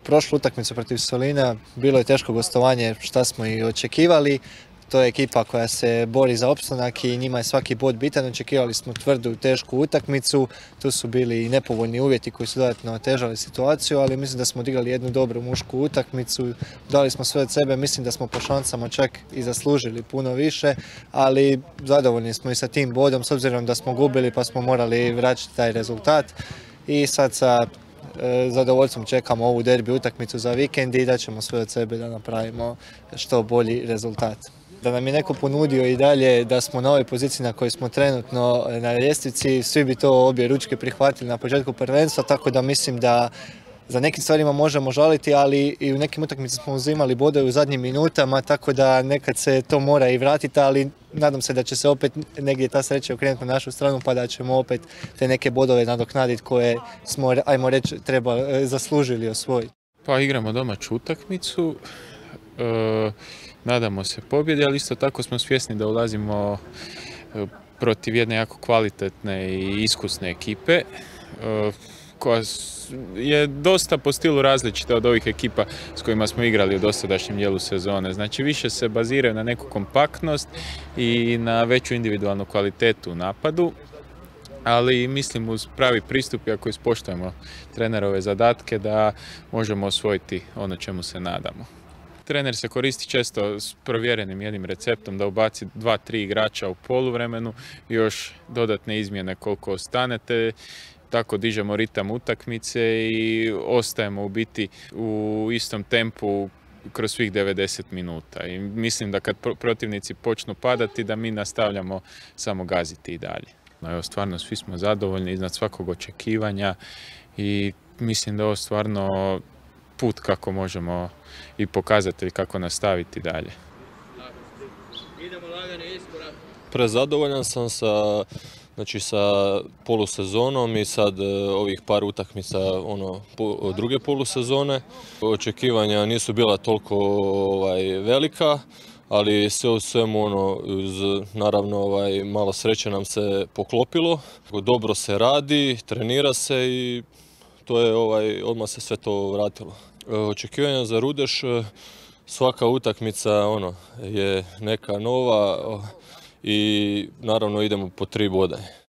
prošlu utakmicu protiv Solina bilo je teško gostovanje, šta smo i očekivali. To je ekipa koja se bori za opstanak i njima je svaki bod bitan. Očekivali smo tvrdu, tešku utakmicu. Tu su bili i nepovoljni uvjeti koji su dodatno otežali situaciju, ali mislim da smo odigrali jednu dobru mušku utakmicu. Dali smo sve od sebe, mislim da smo po šansama čak i zaslužili puno više, ali zadovoljni smo i sa tim bodom s obzirom da smo gubili pa smo morali vraćati taj rezultat. I sad sa zadovoljstvom čekamo ovu derbi utakmicu za vikend i da ćemo sve od sebe da napravimo što bolji rezultat. Da nam je neko ponudio i dalje da smo na ovoj poziciji na kojoj smo trenutno na ljestvici, svi bi to obje ručke prihvatili na početku prvenstva, tako da mislim da za nekim stvarima možemo žaliti, ali i u nekim utakmicama smo uzimali bodove u zadnjim minutama, tako da nekad se to mora i vratiti, ali nadam se da će se opet negdje ta sreća okrenuti na našu stranu, pa da ćemo opet te neke bodove nadoknaditi koje smo, ajmo reći, zaslužili osvojiti. Pa igramo domaću utakmicu, nadamo se pobjedi, ali isto tako smo svjesni da ulazimo protiv jedne jako kvalitetne i iskusne ekipe, koja je dosta po stilu različita od ovih ekipa s kojima smo igrali u dosadašnjem dijelu sezone. Znači više se baziraju na neku kompaktnost i na veću individualnu kvalitetu u napadu, ali mislim uz pravi pristup i ako ispoštujemo trenerove zadatke da možemo osvojiti ono čemu se nadamo. Trener se koristi često s provjerenim jednim receptom da ubaci 2-3 igrača u poluvremenu i još dodatne izmjene koliko ostanete. Tako dižemo ritam utakmice i ostajemo u biti u istom tempu kroz svih 90 minuta. I mislim da kad protivnici počnu padati da mi nastavljamo samo gaziti i dalje. Evo, stvarno svi smo zadovoljni iznad svakog očekivanja i mislim da je ovo stvarno put kako možemo i pokazatelj kako nastaviti dalje. Prezadovoljan sam sa polusezonom i sad ovih par utakmica druge polusezone. Očekivanja nisu bila toliko velika, ali sve u svemu naravno malo sreće nam se poklopilo. Dobro se radi, trenira se i to je odmah se sve to vratilo. Očekivanja za Rudeš, svaka utakmica je neka nova i naravno idemo po 3 boda.